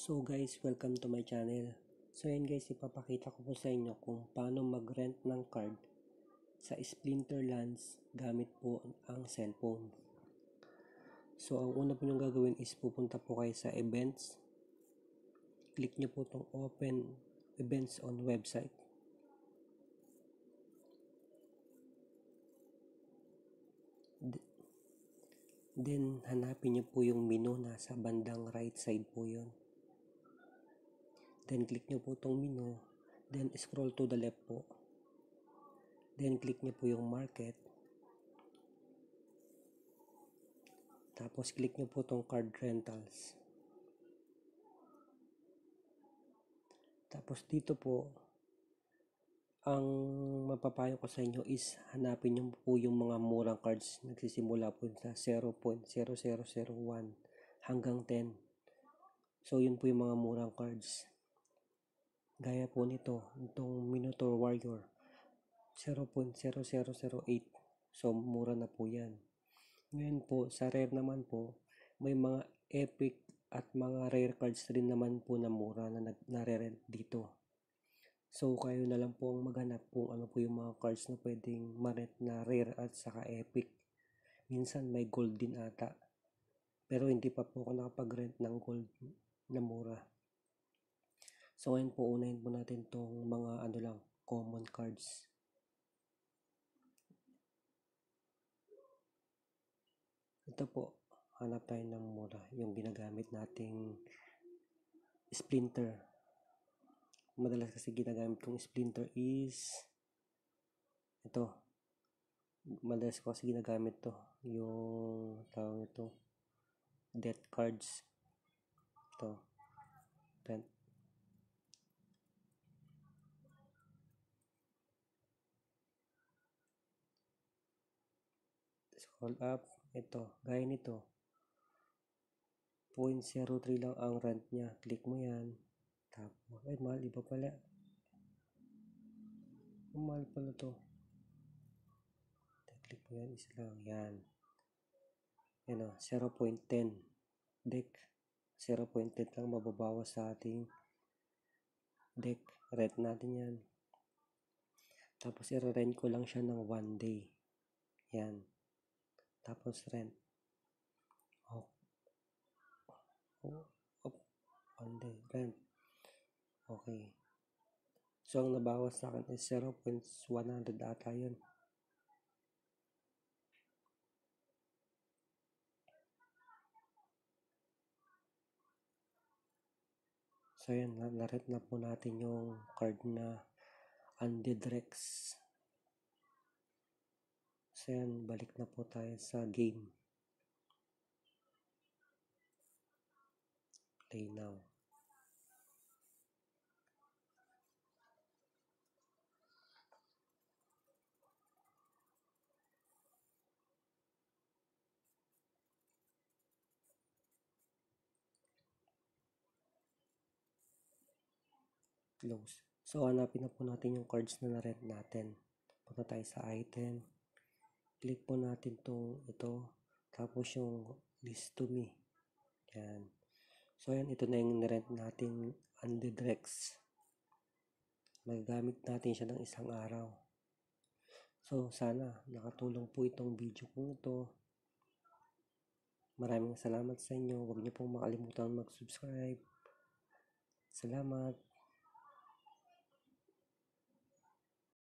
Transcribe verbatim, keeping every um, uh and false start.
So guys, welcome to my channel. So yan guys, ipapakita ko po sa inyo kung paano mag-rent ng card sa Splinterlands gamit po ang cellphone. So ang una po nyo gagawin is pupunta po kayo sa events. Click nyo po itong open events on website. Then hanapin nyo po yung menu, nasa bandang right side po yun. Then click nyo po itong menu, then scroll to the left po. Then click nyo po yung market. Tapos click nyo po itong card rentals. Tapos dito po, ang mapapayo ko sa inyo is hanapin nyo po yung mga murang cards. Nagsisimula po sa zero point zero zero zero one hanggang ten. So yun po yung mga murang cards. Gaya po nito, itong Minotaur Warrior, zero point zero zero zero eight. So mura na po yan. Ngayon po, sa rare naman po, may mga epic at mga rare cards rin naman po na mura na nare-rent dito. So kayo na lang po ang maghanap kung ano po yung mga cards na pwedeng ma-rent na rare at saka epic. Minsan may gold din ata. Pero hindi pa po ako nakapag-rent ng gold na mura. So ngayon po, unahin po natin tong mga ano lang, common cards. Ito po, hanap tayo ng mura. Yung ginagamit nating splinter. Madalas kasi ginagamit kong splinter is ito. Madalas ko kasi ginagamit to. Yung tawag ito, death cards. Ito. Rent. Scroll up. Ito. Gaya nito. zero point zero three lang ang rent niya. Click mo yan. Tapos, ay mahal. Iba pala. Mahal pala to. Click mo yan. Isa lang. Yan. Yan o. zero point one zero. Deck. zero point one zero lang mababawas sa ating deck. Rent natin yan. Tapos, i-rent ko lang siya ng one day. Yan. Tapos, rent. Oh. Oh. Oh. One day. Rent. Okay. So, ang nabawas sa akin is zero point one zero zero ata yun. So, yan. Narent na po natin yung card na Undead Rex. So, yan. Balik na po tayo sa game. Play now. Close. So, hanapin na po natin yung cards na na-rent natin. Punta tayo sa item. Click po natin itong ito. Tapos yung list to me. Yan. So, yan. Ito na yung na-rent natin Undead Rex. Magagamit natin siya ng isang araw. So, sana nakatulong po itong video kong ito. Maraming salamat sa inyo. Huwag niyo pong makalimutan mag-subscribe. Salamat.